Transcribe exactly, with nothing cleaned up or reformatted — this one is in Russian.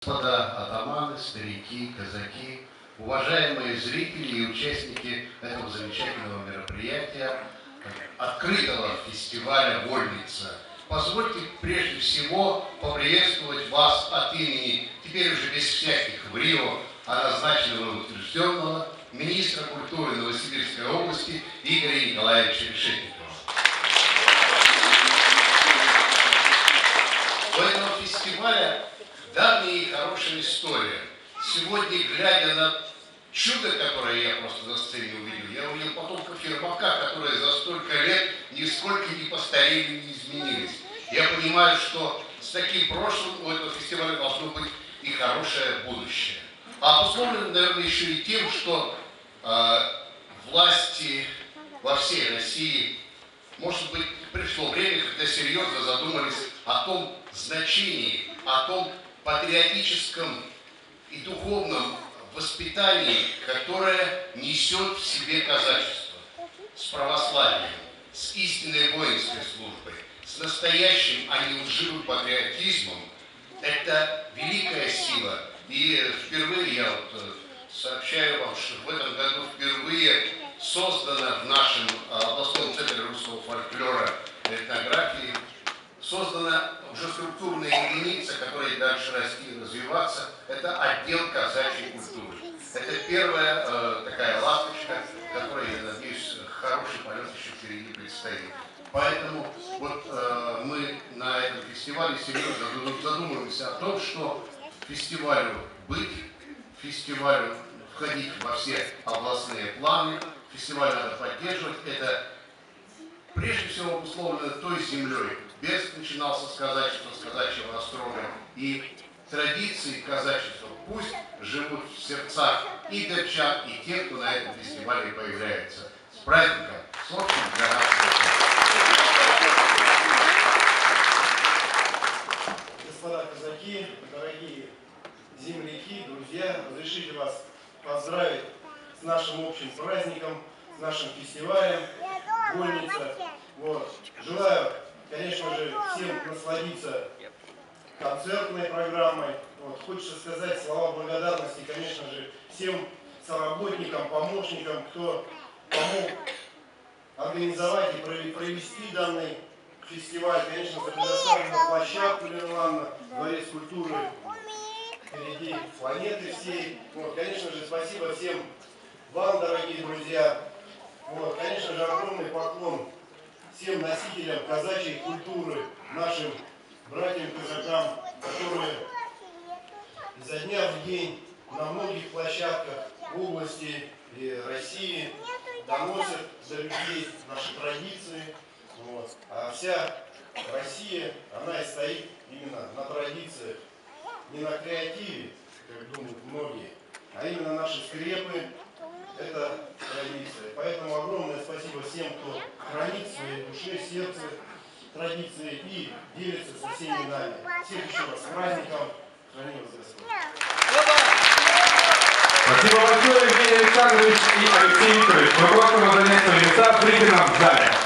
господа атаманы, старики, казаки, уважаемые зрители и участники этого замечательного мероприятия, открытого фестиваля «Вольница». Позвольте прежде всего поприветствовать вас от имени, теперь уже без всяких врио, а назначенного и утвержденного министра культуры Новосибирской области Игоря Николаевича Решетникова. У этого фестиваля давняя и хорошая история. Сегодня, глядя на чудо, которое я просто на сцене увидел, я увидел потомков Ермака, которые за столько лет нисколько не постарели, не изменились. Я понимаю, что с таким прошлым у этого фестиваля должно быть и хорошее будущее. А обусловлено, наверное, еще и тем, что э, власти во всей России, может быть, пришло время, когда серьезно задумались о том значении, о том патриотическом и духовном воспитании, которое несет в себе казачество, с православием, с истинной воинской службой, с настоящим, а не лживым патриотизмом. Это великая сила. И впервые я вот сообщаю вам, что в этом году впервые создана в нашем областном центре русского фольклора и этнографии, создана уже структурная единица, которая дальше расти и развиваться. Это отдел казачьей культуры. Это первая э, такая ласточка, которая, я надеюсь, хороший полет еще впереди предстоит. Поэтому вот э, мы на этом фестивале серьезно задумываемся о том, что фестивалю быть, фестивалю входить во все областные планы, фестиваль надо поддерживать. Это прежде всего обусловлено той землей. Бест начинался с казачества, с казачьего острога. И традиции казачества пусть живут в сердцах и датчан, и тех, кто на этом фестивале появляется. С праздником! С общим для нас! Господа казаки, дорогие земляки, друзья, разрешите вас поздравить с нашим общим праздником, с нашим фестивалем «Вольница». Вот. Желаю, конечно же, всем насладиться концертной программой. Вот. Хочется сказать слова благодарности, конечно же, всем соработникам, помощникам, кто помог организовать и провести данный фестиваль. Конечно, за предоставленную площадку, Лена Ивановна, Дворец культуры впереди планеты всей. Вот. Конечно же, спасибо всем вам, дорогие друзья. Вот. Конечно же, огромный поклон всем носителям казачьей культуры, нашим братьям-казакам, которые изо дня в день на многих площадках области и России доносят до людей наши традиции. Вот. А вся Россия, она и стоит именно на традициях, не на креативе, как думают многие, а именно наши скрепы. Это традиция. Поэтому огромное спасибо всем, кто хранит в своей душе, сердце традиции и делится со всеми нами. Всех еще раз с праздником. Храни вас Господь. Спасибо большое, Евгений Александрович и Алексей Викторович. Мы просим вас занять свои места в зрительном зале.